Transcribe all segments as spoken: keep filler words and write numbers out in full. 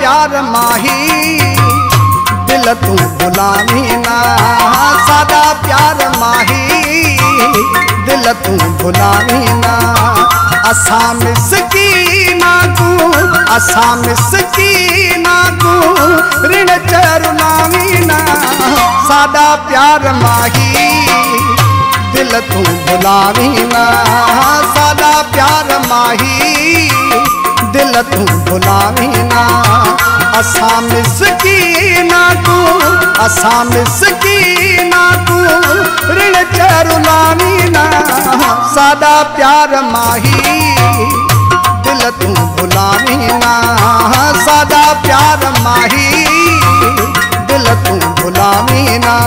प्यार माही दिल तू भुलावी ना, सादा प्यार माही दिल तू भुलावी ना। असा मिसकीना को असा मिसकीना को ऋण चरुलावी ना, सादा प्यार माही दिल तू भुलावी ना, सादा प्यार माही दिल तू भुलावी ना। असा मिसकीना को असा मिसकीना को ऋण चरुलावी ना, सादा प्यार माही दिल तू भुलावी ना, सादा प्यार माही दिल तू भुलावी ना।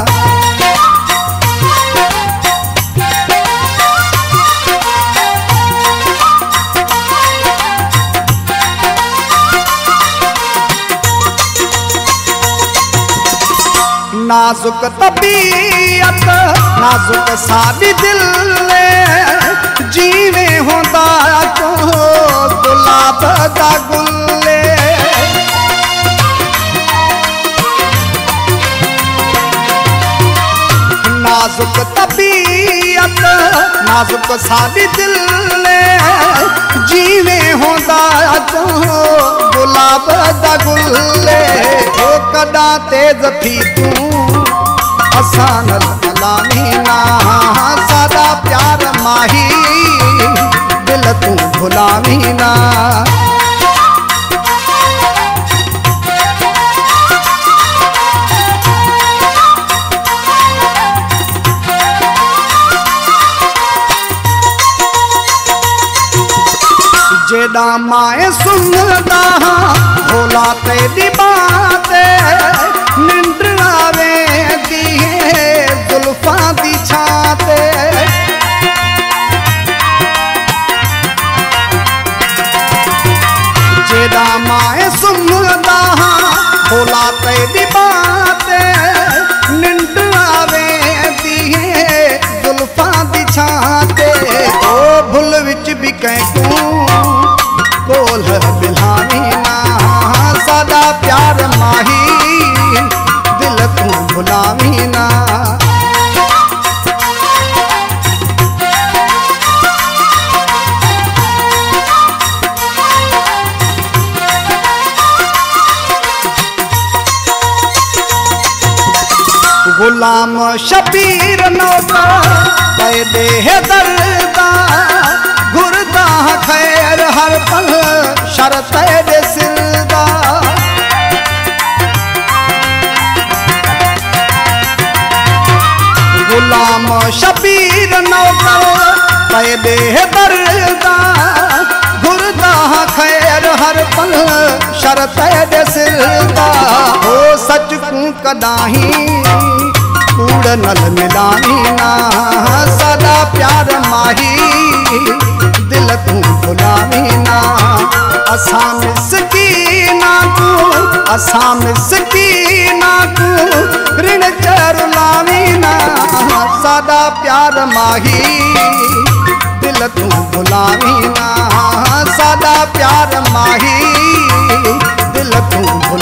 नाजुक तबीयत नाजुक सादी दिल जीवे होंदा को गुलाब दा गुल्ले। नाजुक तबीयत नाजुक सादी दिल जीवे होंदा को गुलाब दा गुल्ले। ओ कदा तेज थी तू असान लावी ना, सादा प्यार माही दिल तू भुलावी ना। जेड़ा माए सुनदा भोला तेरी बाते निंद्र आवे दिए जुल्फा दी छाते। जेड़ा माए सुनदा भोला तेरी बाते निंद्र आवे दिए जुल्फा दी छाते। ओ भुल विच भी कहूं कोल बिलावी ना, सादा प्यार माही दिल तू भुलावी ना। गुलाम शबीर नौका पैदे है दर्दा गुरदा खैर हर पल शरत दे सिरदा। गुलाम शबीर नौकर पैदे है दर्दा गुरदा खैर हर पल शरत दे सिरदा। हो सच को कदाही कूड़ नल मिलावी ना, सादा प्यार माही दिल तू भुलावी ना। असा मिसकीना को असा मिसकीना को ऋण चरुलावी ना, सादा प्यार माही दिल तू भुलावी ना, सादा प्यार माही दिल तू